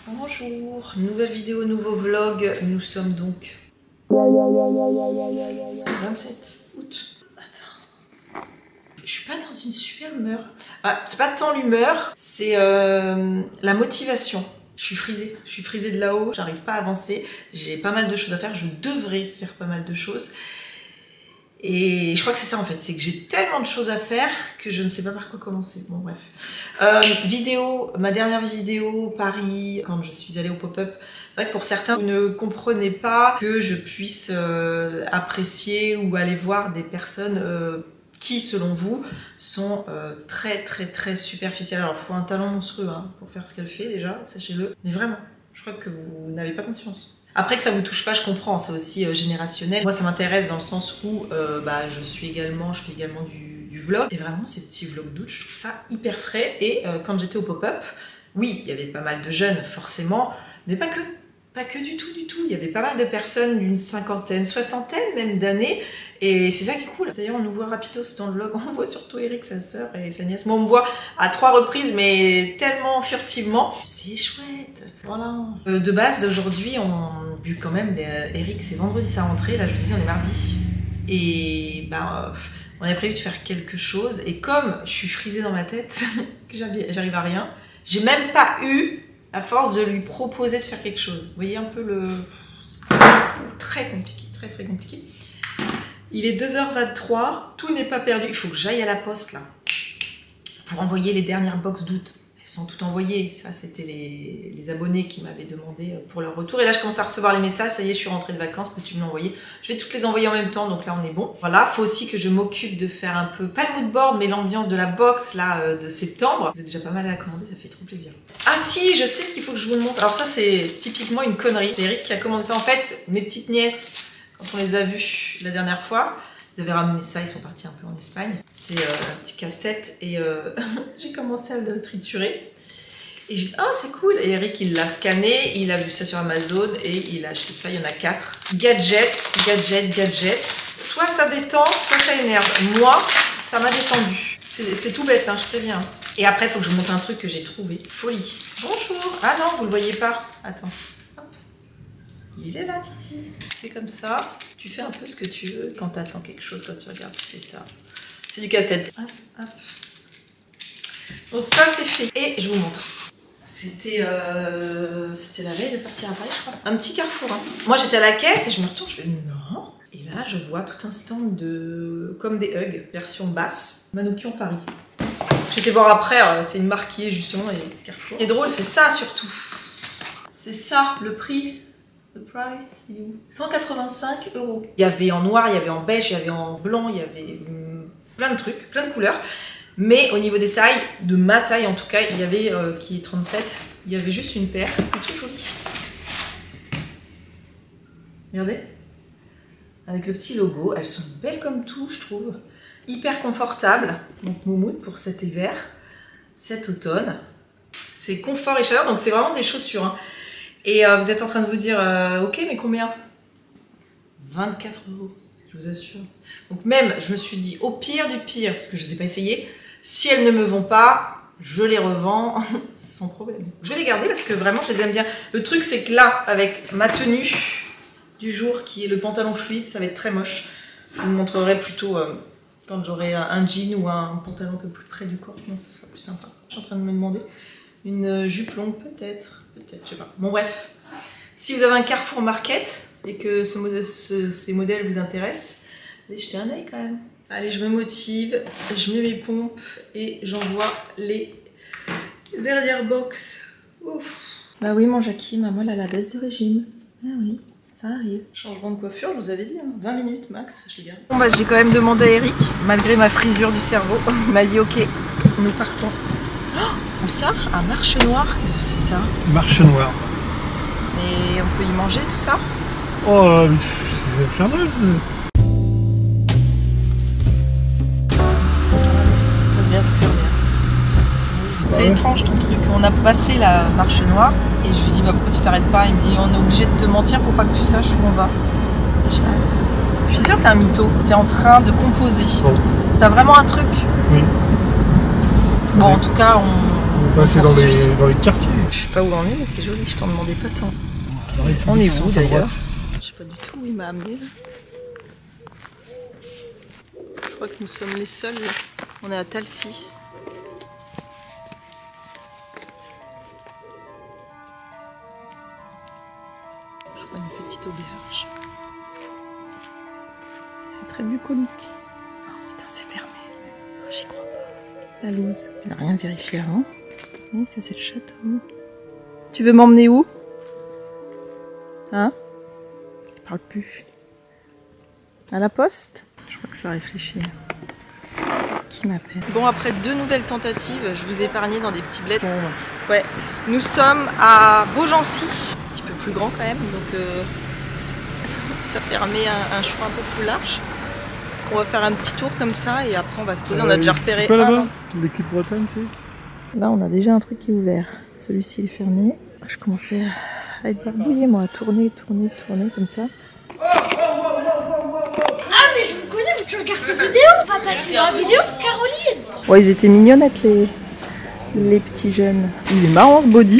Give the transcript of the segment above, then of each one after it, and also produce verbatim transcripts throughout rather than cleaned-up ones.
Bonjour, nouvelle vidéo, nouveau vlog. Nous sommes donc vingt-sept août. Attends. Je suis pas dans une super humeur. Ah, c'est pas tant l'humeur, c'est euh, la motivation. Je suis frisée, je suis frisée de là-haut, j'arrive pas à avancer. J'ai pas mal de choses à faire, je devrais faire pas mal de choses. Et je crois que c'est ça en fait, c'est que j'ai tellement de choses à faire que je ne sais pas par quoi commencer. Bon bref. Euh, vidéo, ma dernière vidéo, Paris, quand je suis allée au pop-up. C'est vrai que pour certains, vous ne comprenez pas que je puisse euh, apprécier ou aller voir des personnes euh, qui, selon vous, sont euh, très très très superficielles. Alors il faut un talent monstrueux hein, pour faire ce qu'elle fait déjà, sachez-le. Mais vraiment, je crois que vous n'avez pas conscience. Après que ça vous touche pas, je comprends, c'est aussi euh, générationnel. Moi, ça m'intéresse dans le sens où euh, bah, je suis également, je fais également du, du vlog. Et vraiment, ces petits vlogs d'août, je trouve ça hyper frais. Et euh, quand j'étais au pop-up, oui, il y avait pas mal de jeunes, forcément, mais pas que. Pas que du tout, du tout. Il y avait pas mal de personnes d'une cinquantaine, soixantaine même d'années. Et c'est ça qui est cool. D'ailleurs, on nous voit rapidos dans le vlog. On voit surtout Eric, sa sœur et sa nièce. Moi, on me voit à trois reprises, mais tellement furtivement. C'est chouette. Voilà. Euh, de base, aujourd'hui, on bu quand même. Euh, Eric, c'est vendredi sa rentrée. Là, je vous dis, on est mardi. Et bah, euh, on avait prévu de faire quelque chose. Et comme je suis frisée dans ma tête, que j'arrive à rien, j'ai même pas eu à force de lui proposer de faire quelque chose. Vous voyez un peu le... Très compliqué, très très compliqué. Il est deux heures vingt-trois, tout n'est pas perdu. Il faut que j'aille à la poste là, pour envoyer les dernières box d'août. Elles sont toutes envoyées. Ça, c'était les, les abonnés qui m'avaient demandé pour leur retour. Et là, je commence à recevoir les messages. Ça y est, je suis rentrée de vacances, peux-tu me l'envoyer? Je vais toutes les envoyer en même temps, donc là, on est bon. Voilà, faut aussi que je m'occupe de faire un peu, pas le mood board, mais l'ambiance de la box là euh, de septembre. Vous êtes déjà pas mal à la commander, ça fait trop plaisir. Ah si, je sais ce qu'il faut que je vous montre. Alors ça, c'est typiquement une connerie. C'est Eric qui a commandé ça. En fait, mes petites nièces, quand on les a vues la dernière fois, ils avaient ramené ça, ils sont partis un peu en Espagne. C'est euh, un petit casse-tête et euh, j'ai commencé à le triturer. Et j'ai dit, oh c'est cool. Et Eric, il l'a scanné, il a vu ça sur Amazon et il a acheté ça, il y en a quatre. Gadget, gadget, gadget. Soit ça détend, soit ça énerve. Moi, ça m'a détendu. C'est tout bête, hein, je préviens. Et après, il faut que je vous montre un truc que j'ai trouvé. Folie. Bonjour. Ah non, vous le voyez pas. Attends. Hop. Il est là, Titi. C'est comme ça. Tu fais un peu ce que tu veux quand tu attends quelque chose, quand tu regardes. C'est ça. C'est du casse-tête. Hop, hop. Donc ça, c'est fait. Et je vous montre. C'était euh, c'était la veille de partir à Paris, je crois. Un petit carrefour. Hein. Moi, j'étais à la caisse et je me retourne. Je fais non. Et là, je vois tout un stand de comme des Hugs, version basse. Manoukian Paris. J'étais voir après, euh, c'est une marque qui est justement et Carrefour. Et drôle, c'est ça surtout. C'est ça, le prix. The price, il est où? cent quatre-vingt-cinq euros. Il y avait en noir, il y avait en beige, il y avait en blanc, il y avait hum, plein de trucs, plein de couleurs. Mais au niveau des tailles, de ma taille en tout cas, il y avait, euh, qui est trente-sept, il y avait juste une paire. Tout joli. Regardez. Avec le petit logo, elles sont belles comme tout, je trouve. Hyper confortable, donc moumoute pour cet hiver, cet automne. C'est confort et chaleur, donc c'est vraiment des chaussures. Hein. Et euh, vous êtes en train de vous dire, euh, ok, mais combien? vingt-quatre euros, je vous assure. Donc même, je me suis dit, au pire du pire, parce que je ne les ai pas essayé, si elles ne me vont pas, je les revends sans problème. Je vais les garder parce que vraiment, je les aime bien. Le truc, c'est que là, avec ma tenue du jour, qui est le pantalon fluide, ça va être très moche. Je vous montrerai plutôt... Euh, quand j'aurai un jean ou un pantalon un peu plus près du corps, non, ça sera plus sympa. Je suis en train de me demander. Une jupe longue, peut-être. Peut-être, je sais pas. Bon, bref. Si vous avez un Carrefour Market et que ce modèle, ce, ces modèles vous intéressent, allez jeter un œil quand même. Allez, je me motive, je mets mes pompes et j'envoie les dernières box. Ouf. Bah oui, mon Jackie, maman, elle a la baisse de régime. Ah oui. Ça arrive. Changement de coiffure, je vous avais dit, hein, vingt minutes max, je les garde. Bon bah j'ai quand même demandé à Eric, malgré ma frisure du cerveau, il m'a dit ok, nous partons. Oh, où ça? Un marche noir, qu'est-ce que c'est ça? Marche noire. Et on peut y manger tout ça? Oh, c'est infernal. On peut bien tout faire bien. C'est ouais. Étrange ton truc. On a passé la marche noire et je lui dis bah pourquoi tu t'arrêtes pas? Il me dit on est obligé de te mentir pour pas que tu saches où on va. Et j'ai hâte. Je suis sûre que t'es un mytho. T'es en train de composer. Bon. T'as vraiment un truc? Oui. Bon, oui. En tout cas, on... Bah, c'est dans les, dans les quartiers. Je sais pas où on est, mais c'est joli, je t'en demandais pas tant. Ouais, On est ils où sont à d'ailleurs? droite. Je sais pas du tout où il m'a amené là. Je crois que nous sommes les seuls. Là. On est à Talcy. Je vois une petite auberge. C'est très bucolique. Oh putain, c'est fermé. J'y crois pas. La loose. Il n'a rien vérifié avant. Oui, ça c'est le château. Tu veux m'emmener où? Hein? Il parle plus. À la poste? Je crois que ça réfléchit. Qui m'appelle? Bon, après deux nouvelles tentatives, je vous ai épargné dans des petits bleds. Ouais. Nous sommes à Beaugency. Un petit peu plus grand quand même, donc euh, ça permet un, un choix un peu plus large. On va faire un petit tour comme ça et après on va se poser. Euh, on a déjà repéré. C'est quoi là-bas? L'équipe Bretagne, c'est? Là, on a déjà un truc qui est ouvert. Celui-ci est fermé. Je commençais à être barbouillée, moi, à tourner, tourner, tourner comme ça. Ah, mais je vous connais, tu regardes cette vidéo? On va passer sur la vidéo, Caroline. Ouais, ils étaient mignonnettes, les, les petits jeunes. Il est marrant ce body.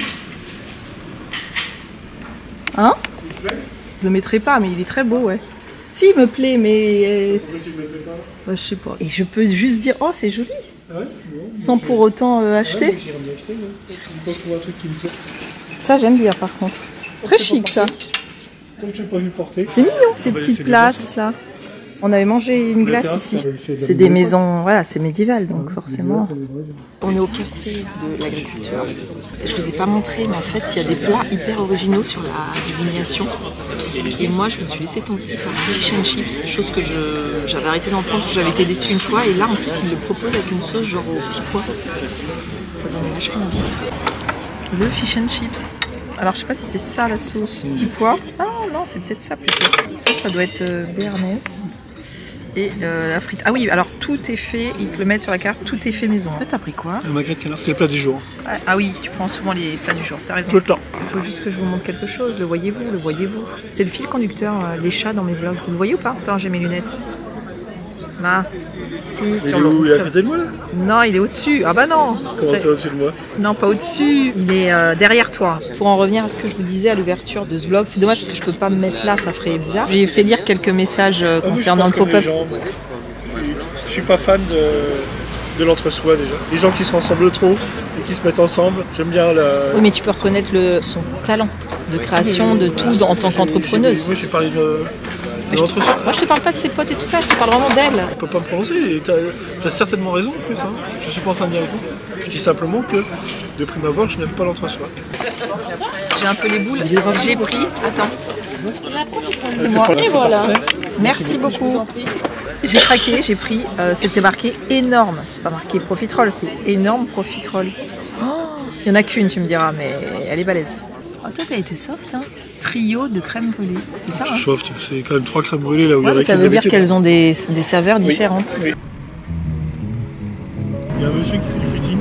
Hein? Je le mettrai pas, mais il est très beau, ouais. Si, il me plaît, mais... Pourquoi tu le mettrais pas? Bah, je sais pas. Et je peux juste dire, oh, c'est joli. Ah ouais, bon, sans pour autant euh, acheter. Ouais, j'irais bien acheter, ouais. Quand je trouve un truc qui me plaît. Ça, j'aime bien, par contre. Très chic, ça. Tant que je n'ai pas vu porter. C'est mignon, ces Ah bah, petites places, là. On avait mangé une glace ici. C'est des maisons, voilà, c'est médiéval, donc forcément. On est au café de l'agriculture. Je vous ai pas montré, mais en fait, il y a des plats hyper originaux sur la désignation. Et moi, je me suis laissé tenter par le fish and chips, chose que j'avais arrêté d'en prendre, j'avais été déçue une fois. Et là, en plus, ils me le proposent avec une sauce genre au petit pois. Ça donnait vachement envie. Le fish and chips. Alors, je sais pas si c'est ça la sauce petit pois. Ah non, c'est peut-être ça plutôt. Ça, ça doit être euh, béarnaise. Et euh, la frite. Ah oui, alors tout est fait, ils te le mettent sur la carte, tout est fait maison. Toi, t'as pris quoi? Le magret de canard, c'est le plat du jour. Ah, ah oui, tu prends souvent les plats du jour, t'as raison. Tout le temps. Il faut juste que je vous montre quelque chose, le voyez-vous, le voyez-vous. C'est le fil conducteur, euh, les chats dans mes vlogs. Vous le voyez ou pas? Attends, j'ai mes lunettes. Là, ici, sur le... Il est à côté de moi là? Non, il est au-dessus. Ah bah non. Comment ça au-dessus de moi? Non, pas au-dessus. Il est euh, derrière toi. Pour en revenir à ce que je vous disais à l'ouverture de ce vlog, c'est dommage parce que je peux pas me mettre là, ça ferait bizarre. J'ai fait lire quelques messages euh, Ah, concernant oui, le pop-up. Je suis pas fan de, de l'entre-soi déjà. Les gens qui se ressemblent trop et qui se mettent ensemble, j'aime bien la... Oui, mais tu peux reconnaître le, son talent de création, de tout en tant qu'entrepreneuse. Moi j'ai parlé de, de l'entre-soi. Moi je te parle pas de ses potes et tout ça, je te parle vraiment d'elle. Je peux pas me prononcer, et t'as as certainement raison en plus. Hein. Je suis pas en train de dire tout. Je dis simplement que de prime abord, je n'aime pas l'entre-soi. J'ai un peu les boules. J'ai pris. Attends. C'est C'est moi. pas- Et c'est voilà. parfait. Merci beaucoup. J'ai craqué, j'ai pris. euh, C'était marqué énorme. C'est pas marqué profiterole, c'est énorme profiterole. Oh, il y en a qu'une, tu me diras, mais elle est balèze. Oh, toi, t'as été soft, hein. Trio de crème brûlée. C'est ça, hein? Soft, c'est quand même trois crèmes brûlées là où il y Ouais, en a mais ça qu'une veut dire d'habitude. qu'elles ont des, des saveurs Oui. différentes. Oui. Il y a un monsieur qui fait du footing.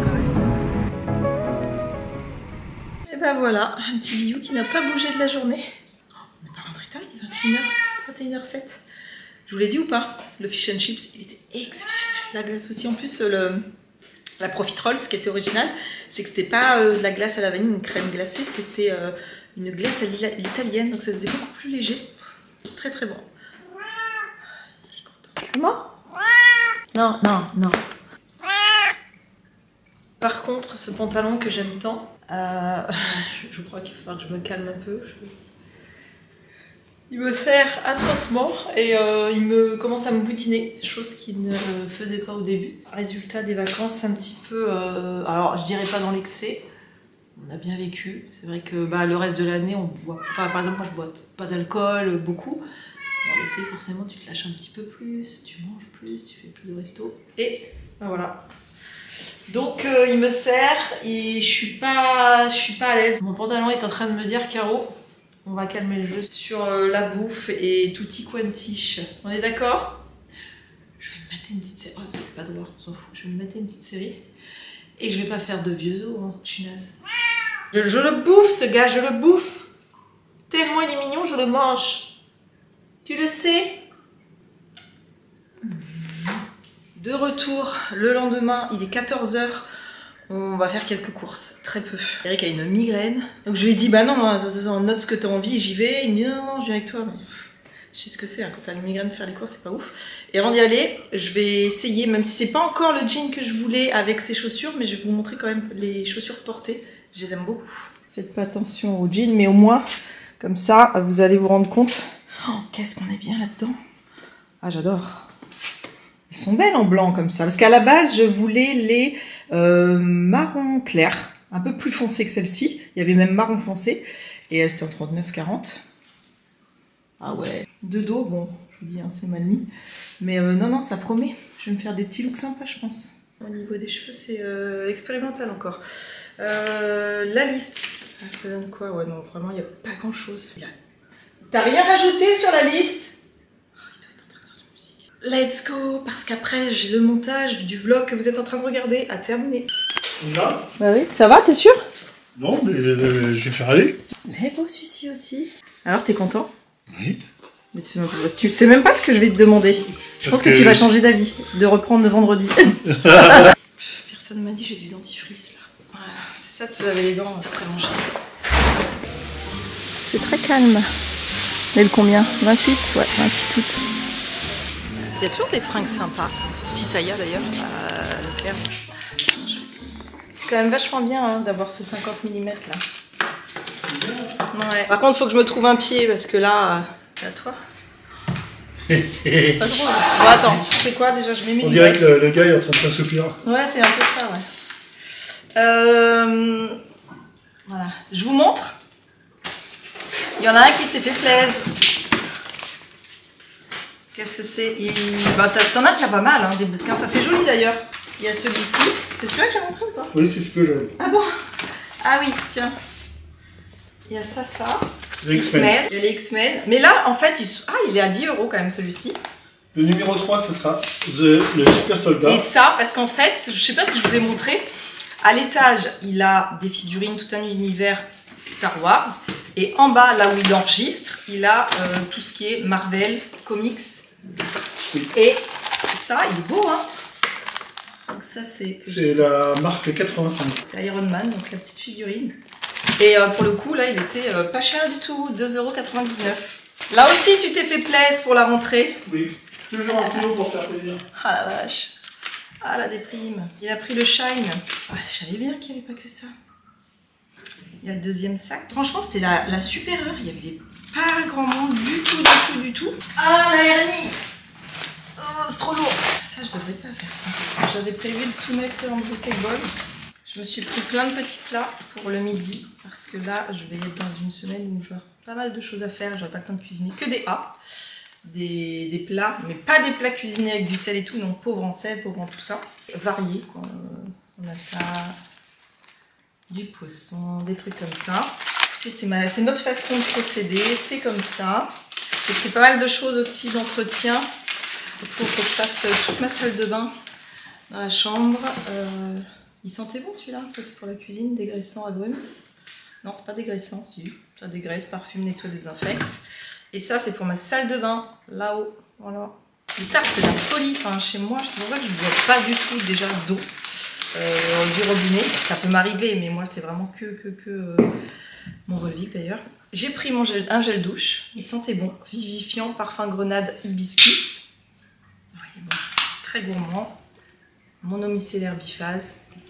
Et ben voilà, un petit bijou qui n'a pas bougé de la journée. Oh, on n'est pas rentré tard, il est vingt et une heures, vingt et une heures sept. Je vous l'ai dit ou pas? Le fish and chips, il était exceptionnel. La glace aussi, en plus, le, la profiterole, ce qui était original, c'est que c'était pas euh, de la glace à la vanille, une crème glacée, c'était euh, une glace à l'italienne, donc ça faisait beaucoup plus léger. Très très bon. Il est content. Comment? Non, non, non. Par contre, ce pantalon que j'aime tant, euh, je crois qu'il va falloir que je me calme un peu. Je... Il me serre atrocement et euh, il me commence à me boutiner, chose qu'il ne faisait pas au début. Résultat des vacances un petit peu, euh, alors je dirais pas dans l'excès, on a bien vécu. C'est vrai que bah, le reste de l'année, on boit, enfin par exemple moi je bois pas d'alcool, beaucoup. Bon, l'été forcément tu te lâches un petit peu plus, tu manges plus, tu fais plus de resto. Et ben voilà. Donc euh, il me serre et je suis pas, je suis pas à l'aise. Mon pantalon est en train de me dire Caro, on va calmer le jeu sur euh, la bouffe et tutti quantiche. On est d'accord? Je vais me mater une petite série. Oh, vous n'avez pas droit, on s'en fout. Je vais me mater une petite série et je vais pas faire de vieux os. Hein. Je suis naze. Je, je le bouffe ce gars, je le bouffe. Tellement il est mignon, je le mange. Tu le sais? De retour le lendemain, il est quatorze heures. On va faire quelques courses, très peu. Eric a une migraine, donc je lui ai dit bah non, note ce que t'as envie et j'y vais. Il me dit non, non, je viens avec toi. Mais je sais ce que c'est, hein, quand t'as une migraine, faire les courses, c'est pas ouf. Et avant d'y aller, je vais essayer, même si c'est pas encore le jean que je voulais avec ces chaussures, mais je vais vous montrer quand même les chaussures portées. Je les aime beaucoup. Faites pas attention au jean, mais au moins, comme ça, vous allez vous rendre compte. Oh, qu'est-ce qu'on est bien là-dedans. Ah, j'adore. Elles sont belles en blanc comme ça, parce qu'à la base, je voulais les euh, marron clair, un peu plus foncé que celle-ci. Il y avait même marron foncé, et c'était en trente-neuf quarante. Ah ouais, de dos, bon, je vous dis, hein, c'est mal mis. Mais euh, non, non, ça promet. Je vais me faire des petits looks sympas, je pense. Au niveau des cheveux, c'est euh, expérimental encore. Euh, la liste. Ah, ça donne quoi? Ouais, non, vraiment, il n'y a pas grand-chose. A... T'as rien rajouté sur la liste? Let's go, parce qu'après j'ai le montage du vlog que vous êtes en train de regarder à terminer. Là? Bah oui, ça va, t'es sûr? Non, mais euh, je vais faire aller. Mais beau celui-ci aussi. Alors t'es content? Oui. Mais tu sais, même pas, tu sais même pas ce que je vais te demander. Je pense que... que tu vas changer d'avis, de reprendre le vendredi. Personne m'a dit j'ai du dentifrice là. Voilà, c'est ça de se laver les dents après manger. C'est très calme. Mais le combien? vingt-huit? Ouais, vingt-huit août. Il y a toujours des fringues sympas. Petit Saya d'ailleurs, à Leclerc. C'est quand même vachement bien hein, d'avoir ce cinquante millimètres là. Ouais. Par contre, il faut que je me trouve un pied parce que là, c'est à toi. C'est pas drôle. Bon, attends, c'est quoi déjà? Je mets mes On dirait que le, le gars est en train de s'assoupir. Ouais, c'est un peu ça, ouais. Euh... Voilà. Je vous montre. Il y en a un qui s'est fait plaisir. Qu'est-ce que c'est? Il... bah, t'en as déjà pas mal, hein, des bouquins. Ça fait joli d'ailleurs. Il y a celui-ci. C'est celui-là que j'ai montré ou pas? Oui, c'est ce que j'aime. Ah bon? Ah oui, tiens. Il y a ça, ça. Les X-Men. Il y a les X-Men. Mais là, en fait, il... Ah, il est à dix euros quand même celui-ci. Le numéro trois, ce sera The, le super soldat. Et ça, parce qu'en fait, je sais pas si je vous ai montré, à l'étage, il a des figurines, tout un univers Star Wars. Et en bas, là où il enregistre, il a euh, tout ce qui est Marvel, comics. Oui. Et ça, il est beau, hein. Donc ça, c'est... C'est la marque quatre-vingt-cinq. C'est Iron Man, donc la petite figurine. Et euh, pour le coup, là, il était euh, pas cher du tout, deux euros quatre-vingt-dix-neuf. Là aussi, tu t'es fait plaisir pour la rentrée. Oui, toujours un stylo pour faire plaisir. Ah la vache. Ah la déprime. Il a pris le Shine. Ouais, je savais bien qu'il n'y avait pas que ça. Il y a le deuxième sac. Franchement, c'était la, la super heure. Il n'y avait pas grand monde du tout, du tout, du tout. Ah, la hernie. Oh, c'est trop lourd. Ça, je devrais pas faire ça. J'avais prévu de tout mettre dans des bol. Je me suis pris plein de petits plats pour le midi. Parce que là, je vais être dans une semaine où je vais avoir pas mal de choses à faire. J'aurai pas le temps de cuisiner que des A. Des, des plats, mais pas des plats cuisinés avec du sel et tout. Non, pauvre en sel, pauvre en tout ça. Varié, quoi. On a ça... du poisson, des trucs comme ça. C'est notre façon de procéder, c'est comme ça. J'ai fait pas mal de choses aussi d'entretien. Il faut que je fasse toute ma salle de bain dans la chambre. Euh, il sentait bon celui-là, ça c'est pour la cuisine, dégraissant à grumes. Non, c'est pas dégraissant, si. Ça dégraisse, parfume, nettoie, désinfecte. Et ça c'est pour ma salle de bain, là-haut. Voilà. Les tartes c'est de la folie, enfin, chez moi, c'est pour ça que je ne bois pas du tout déjà d'eau. Euh, du robinet, ça peut m'arriver, mais moi c'est vraiment que, que, que euh, mon Volvic d'ailleurs. J'ai pris mon gel, un gel douche, il sentait bon, vivifiant, parfum grenade hibiscus. Ouais, bon, très gourmand. Mon eau micellaire biphase.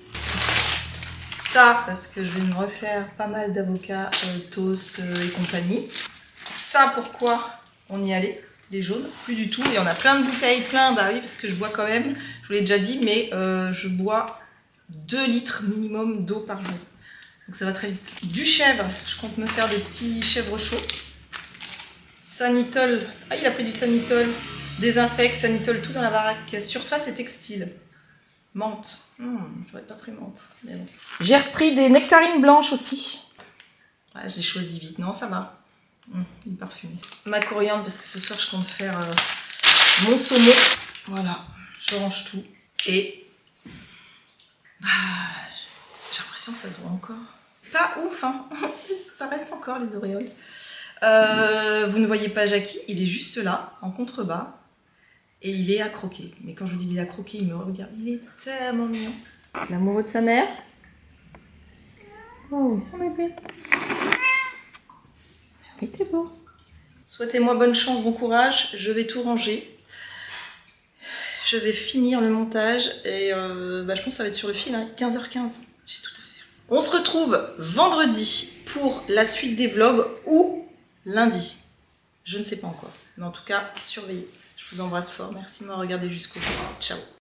Ça, parce que je vais me refaire pas mal d'avocats, euh, toast euh, et compagnie. Ça, pourquoi on y allait? Les jaunes, plus du tout. Et on a plein de bouteilles, plein, bah oui, parce que je bois quand même, je vous l'ai déjà dit, mais euh, je bois deux litres minimum d'eau par jour. Donc ça va très vite. Du chèvre, je compte me faire des petits chèvres chauds. Sanitol, ah il a pris du Sanitol. Désinfecte, Sanitol, tout dans la baraque. Surface et textile. Menthe, hmm, j'aurais pas pris menthe. Mais bon. J'ai repris des nectarines blanches aussi. Ouais, je l'ai choisi vite, non ça va. Mmh, il est parfumé. Ma coriandre parce que ce soir je compte faire euh, mon saumon. Voilà, je range tout. Et bah, j'ai l'impression que ça se voit encore. Pas ouf, hein. Ça reste encore les auréoles. Euh, vous ne voyez pas Jackie, il est juste là, en contrebas. Et il est à croquer. Mais quand je vous dis il est à croquer, il me regarde. Il est tellement mignon. L'amoureux de sa mère. Oh oui, son bébé. Oui, t'es beau. Souhaitez-moi bonne chance, bon courage. Je vais tout ranger. Je vais finir le montage et euh, bah, je pense que ça va être sur le fil, hein. quinze heures quinze. J'ai tout à faire. On se retrouve vendredi pour la suite des vlogs ou lundi. Je ne sais pas encore. Mais en tout cas, surveillez. Je vous embrasse fort. Merci de m'avoir regardé jusqu'au bout. Ciao.